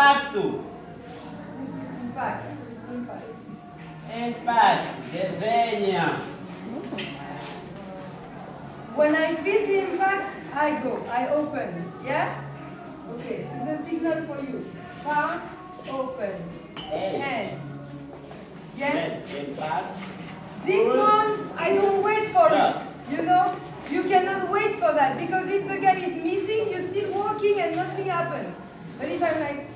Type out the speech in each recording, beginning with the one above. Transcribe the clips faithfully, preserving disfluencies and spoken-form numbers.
Impacto. Impact. Impact. Impact. Desenha. When I feel the impact, I go. I open. Yeah? Okay. It's a signal for you. Palm, open. Hand. Yeah? Impact. This one, I don't wait for it. You know? You cannot wait for that because if the guy is missing, you're still walking and nothing happened. But if I'm like,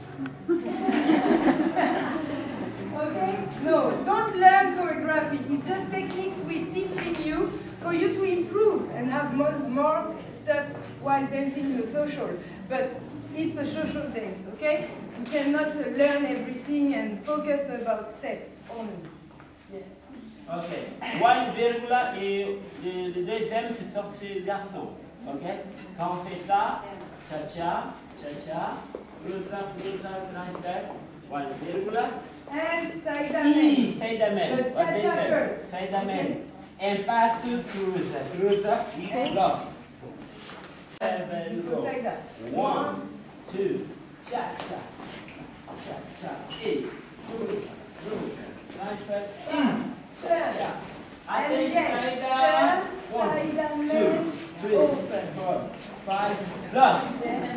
okay? No, don't learn choreography. It's just techniques we're teaching you for you to improve and have more, more stuff while dancing the social. But it's a social dance, okay? You cannot uh, learn everything and focus about step only. Yeah. Ok. One virgule et le, le deuxième c'est sorti garçon. Ok. Quand on fait ça, cha-cha, cha-cha, bruta, bruta, transverse, one virgule. And Saida E, Saida man. But cha-cha first. Saida man. Impact, cruise, cruise, block. Seven, go. One, two, cha-cha, cha-cha, eight, two, two, transverse, in. Cha-cha. I And think again, Saida, one, Saida two, man, three, open. four, five, block. Yeah.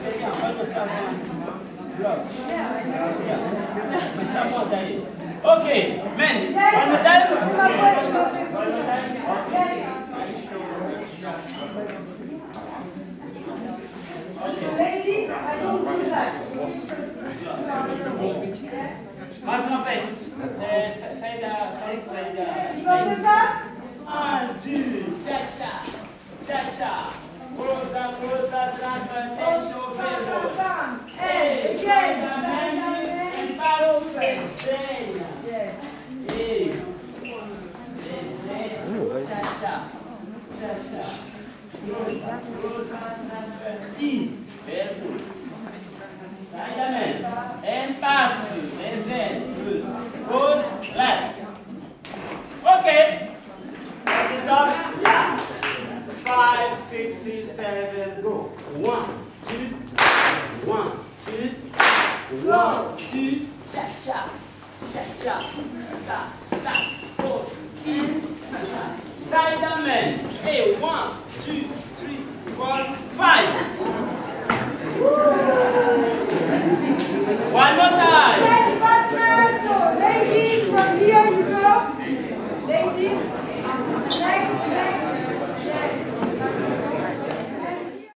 Block. Yeah, I know. Mas tá bom daí. Ok, man, one more time. One more time. Okay. Ladies, I don't do that. Mais uma vez. É, Saida, Saida. From the top. One, two, cha-cha, cha-cha. Cruza, cruza, transverse, show, Hey, again. and back open. Yes. Hey. Cha-cha, cha-cha. Cruza, cruza, transverse. E. Very good. Diamond. And back to advance. Good. Good. Left. Okay. At the top. Yeah. Five, six, seven, go. One, two, one, two, one, two, cha cha, cha cha, stop, stop, four, in, Saida. Hey, one, two, three, four, five. Woo!